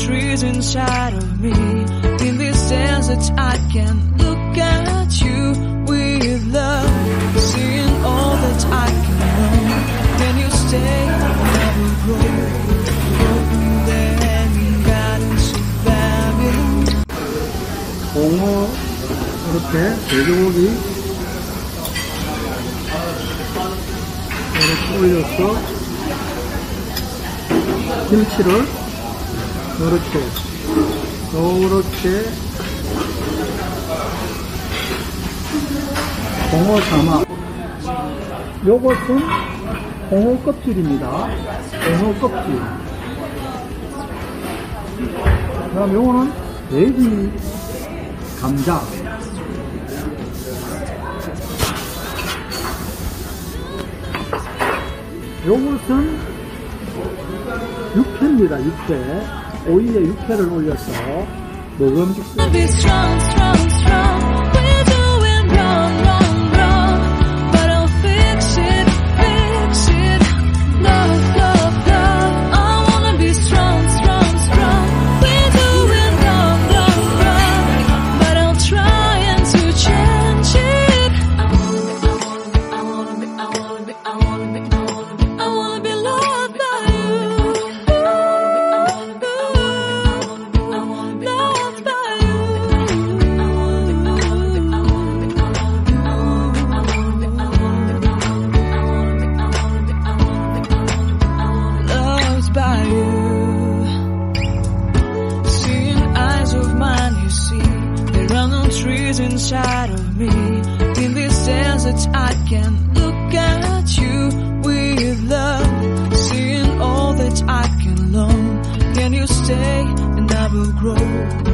trees inside of me. In this desert I can look at you with love, seeing all that I can know. Then you stay and I will grow. Open the hanging gardens of Babylon. 홍어 이렇게 돼지고기 이렇게 올려서 김치를 이렇게 홍어 삼아. 요것은 홍어 껍질입니다. 홍어 껍질. 그 다음 요거는 돼지 감자. 요것은 육회입니다. 육회. 오이에 육회를 올려서 먹음직스러운 inside of me. In this desert I can look at you with love, seeing all that I can learn. Can you stay and I will grow?